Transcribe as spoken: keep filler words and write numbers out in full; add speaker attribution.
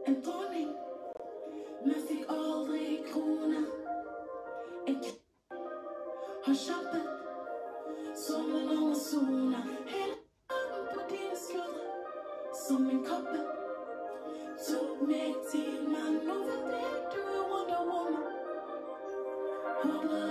Speaker 1: en dronning, men fikk aldri krone. En k har kjempet som en amazone. Hele verden på dine skuldre, som en kappe. Tok meg tid, men nå vet jeg du er Wonder Woman. Håper